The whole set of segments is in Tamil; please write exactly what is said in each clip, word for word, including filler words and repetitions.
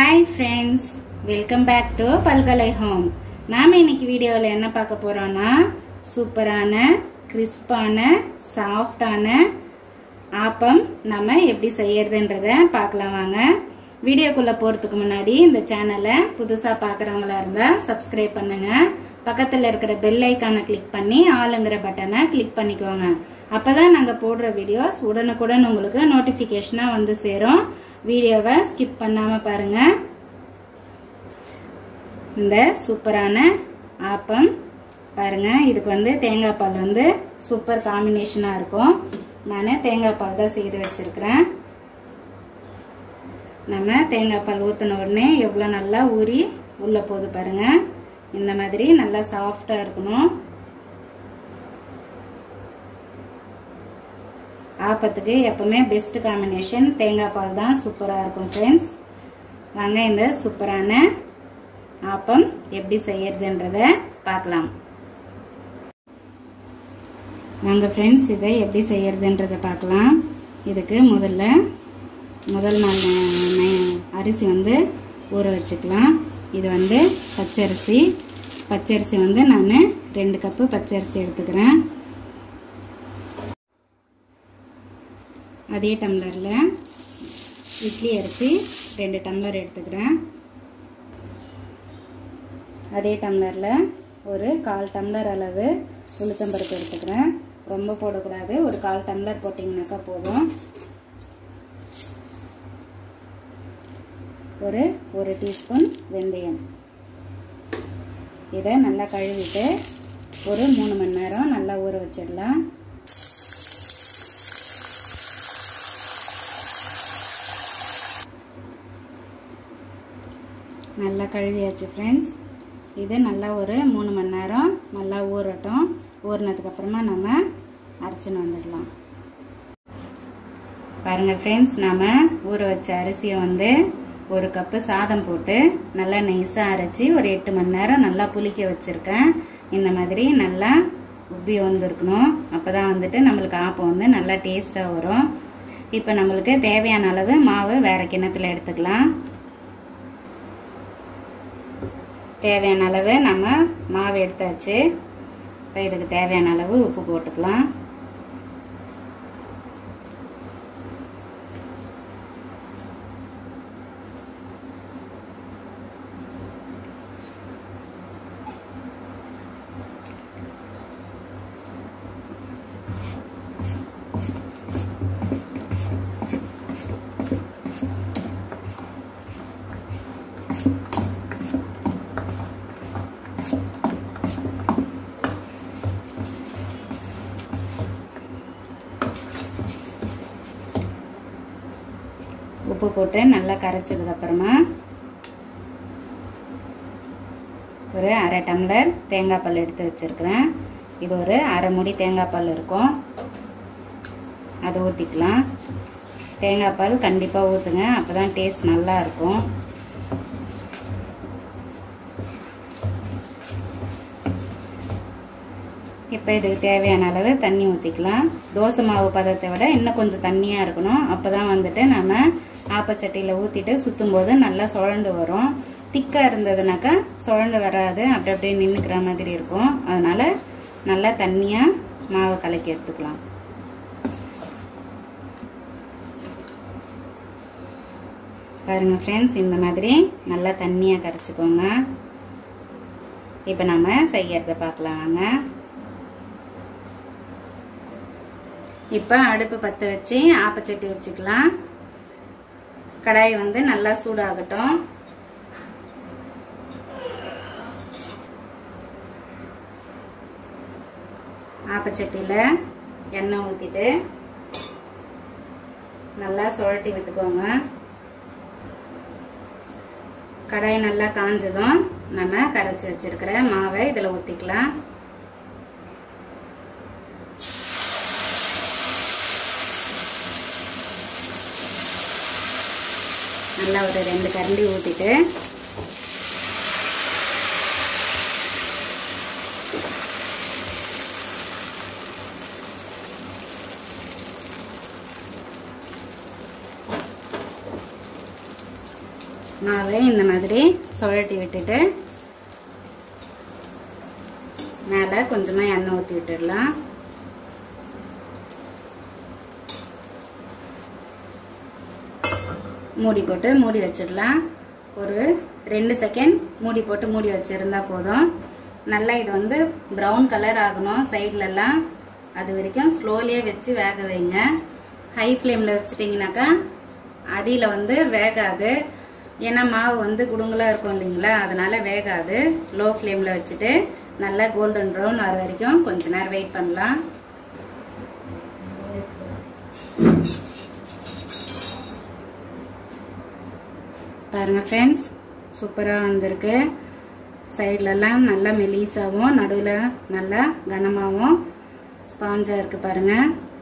Hi friends, welcome back to Palkalai Home. நாம இன்னைக்கு வீடியோல என்ன பார்க்க போறோம்னா சூப்பரான கிறிஸ்பான சாஃப்ட்டான ஆப்பம் நாம எப்படி செய்யறதுன்றதை பார்க்கலாம் வாங்க. வீடியோக்குள்ள போறதுக்கு முன்னாடி இந்த சேனலை புதுசா பார்க்கறவங்களா இருந்தா Subscribe பண்ணுங்க. பக்கத்துல இருக்கிற பெல் ஐகானை கிளிக் பண்ணி ஆல்ங்கற பட்டனை கிளிக் பண்ணிக்கோங்க. அப்பதான் நாங்க போடுற வீடியோஸ் உடனுக்குடன் உங்களுக்கு நோட்டிபிகேஷனா வந்து சேரும். வீடியோவை ஸ்கிப் பண்ணாம பாருங்க. இந்த சூப்பரான ஆப்பம் பாருங்க, இதுக்கு வந்து தேங்காய் பால் வந்து சூப்பர் காம்பினேஷனா இருக்கும். நான் தேங்காய் பால் தான் செய்து வச்சிருக்கிறேன். நம்ம தேங்காய் பால் ஊத்தின உடனே எவ்வளவு நல்லா ஊறி உள்ள போகுது பாருங்க. இந்த மாதிரி நல்லா சாஃப்டா இருக்கணும். ஆப்பத்துக்கு எப்பவுமே பெஸ்ட் காம்பினேஷன் தேங்காய் பால் தான் சூப்பரா இருக்கும் ஃப்ரெண்ட்ஸ். வாங்க இந்த சூப்பரான ஆப்பம் எப்படி செய்யறதுன்றத பார்க்கலாம் வாங்க ஃப்ரெண்ட்ஸ். இதை எப்படி செய்யறதுன்றத பார்க்கலாம். இதுக்கு முதல்ல முதல் நாள் அரிசி வந்து ஊற வச்சுக்கலாம். இது வந்து பச்சரிசி. பச்சரிசி வந்து நான் ரெண்டு கப்பு பச்சரிசி எடுத்துக்கிறேன். அதே டம்ளரில் இட்லி அரிசி ரெண்டு டம்ளர் எடுத்துக்கிறேன். அதே டம்ளரில் ஒரு கால் டம்ளர் அளவு உளுத்தம்பருப்பு எடுத்துக்கிறேன். ரொம்ப போடக்கூடாது, ஒரு கால் டம்ளர் போட்டிங்கனாக்கா போதும். ஒரு ஒரு டீஸ்பூன் வெந்தயம். இதை நல்லா கழுவிட்டு ஒரு மூணு மணி நேரம் நல்லா ஊற வச்சிடலாம். நல்லா கழுவியாச்சு ஃப்ரெண்ட்ஸ். இது நல்லா ஒரு மூணு மணி நேரம் நல்லா ஊறட்டும். ஊறினதுக்கு அப்புறமா நம்ம அரைச்சின்னு வந்துடலாம். பாருங்க ஃப்ரெண்ட்ஸ், நாம ஊற வச்ச அரிசியை வந்து ஒரு கப்பு சாதம் போட்டு நல்லா நைஸாக அரைச்சி ஒரு எட்டு மணி நேரம் நல்லா புளிக்க வச்சிருக்கேன். இந்த மாதிரி நல்லா உப்பி வந்துருக்கணும். அப்போதான் வந்துட்டு நம்மளுக்கு ஆப்பம் வந்து நல்லா டேஸ்டாக வரும். இப்போ நம்மளுக்கு தேவையான அளவு மாவு வேற கிண்ணத்தில் எடுத்துக்கலாம். தேவையான அளவு நம்ம மாவு எடுத்தாச்சு. இப்போ இதுக்கு தேவையான அளவு உப்பு போட்டுக்கலாம். உப்பு போட்டு நல்லா கரைச்சதுக்கு அப்புறமா ஒரு அரை டம்ளர் தேங்காய் பால் எடுத்து வச்சிருக்கிறேன். இது ஒரு அரை மூடி தேங்காய் பால் இருக்கும். அதை ஊற்றிக்கலாம். தேங்காய் பால் கண்டிப்பாக ஊற்றுங்க, அப்போதான் டேஸ்ட் நல்லா இருக்கும். இப்போ இதுக்கு தேவையான அளவு தண்ணி ஊற்றிக்கலாம். தோசை மாவு பதத்தை விட இன்னும் கொஞ்சம் தண்ணியாக இருக்கணும். அப்போ தான் வந்துட்டு நம்ம ஆப்பச்சட்டியில் ஊற்றிட்டு சுற்றும் போது நல்லா சுழண்டு வரும். திக்காக இருந்ததுனாக்கா சுழண்டு வராது, அப்படி அப்படியே நின்றுக்கிற மாதிரி இருக்கும். அதனால நல்லா தண்ணியாக மாவை கலக்கி எடுத்துக்கலாம். பாருங்க ஃப்ரெண்ட்ஸ், இந்த மாதிரி நல்லா தண்ணியாக கரைச்சிக்கோங்க. இப்போ நம்ம செய்யறத பார்க்கலாம் வாங்க. இப்போ அடுப்பு பற்ற வச்சு ஆப்பச்சட்டி வச்சுக்கலாம். கடாய் வந்து நல்லா சூடாகட்டும். ஆப்பச்சட்டியில் எண்ணெய் ஊற்றிட்டு நல்லா சுழட்டி விட்டுக்கோங்க. கடாய் நல்லா காஞ்சதும் நம்ம கரைச்சி வச்சிருக்கிற மாவை இதில் ஊற்றிக்கலாம். நல்லா ஒரு ரெண்டு கரண்டி ஊற்றிட்டு மாவை இந்த மாதிரி சுழட்டி விட்டுட்டு மேலே கொஞ்சமாக எண்ணெய் ஊற்றி விட்டுடலாம். மூடி போட்டு மூடி வச்சிடலாம். ஒரு ரெண்டு செகண்ட் மூடி போட்டு மூடி வச்சிருந்தா போதும். நல்லா இது வந்து ப்ரௌன் கலர் ஆகணும் சைட்லலாம். அது வரைக்கும் ஸ்லோலியே வச்சு வேக வைங்க. ஹை ஃப்ளேமில் வச்சுட்டிங்கனாக்கா அடியில் வந்து வேகாது. ஏன்னா மாவு வந்து குடுங்கலாக இருக்கும் இல்லைங்களா, அதனால வேகாது. லோ ஃப்ளேமில் வச்சுட்டு நல்லா கோல்டன் ப்ரௌன் வர வரைக்கும் கொஞ்ச நேரம் வெயிட் பண்ணலாம். பாருங்க ஃப்ரெண்ட்ஸ், சூப்பராக வந்திருக்கு. சைட்லலாம் நல்லா மெலிசாவும் நடுவில் நல்லா கனமாகவும் ஸ்பாஞ்சாக இருக்குது பாருங்க.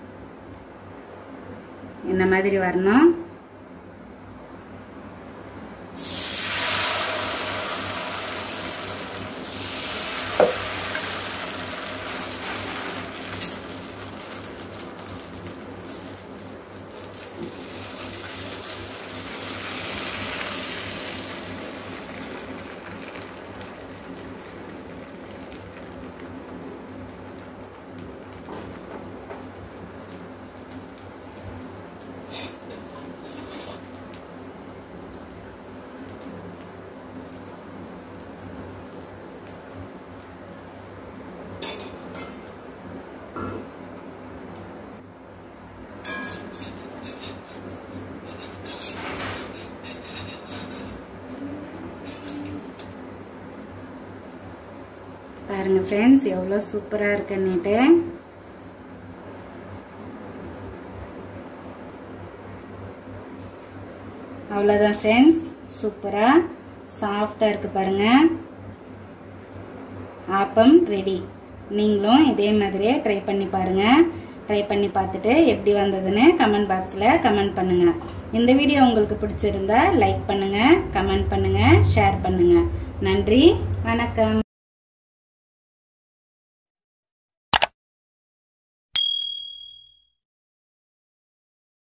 இந்த மாதிரி வரணும். பாருங்க ஃப்ரெண்ட்ஸ், எவ்வளோ சூப்பராக இருக்குன்னுட்டு. அவ்வளோதான் ஃப்ரெண்ட்ஸ், சூப்பராக சாஃப்டாக இருக்குது பாருங்க. ஆப்பம் ரெடி. நீங்களும் இதே மாதிரியே ட்ரை பண்ணி பாருங்க. ட்ரை பண்ணி பார்த்துட்டு எப்படி வந்ததுன்னு கமெண்ட் பாக்ஸில் கமெண்ட் பண்ணுங்க. இந்த வீடியோ உங்களுக்கு பிடிச்சிருந்தா லைக் பண்ணுங்க, கமெண்ட் பண்ணுங்க, ஷேர் பண்ணுங்க. நன்றி, வணக்கம்.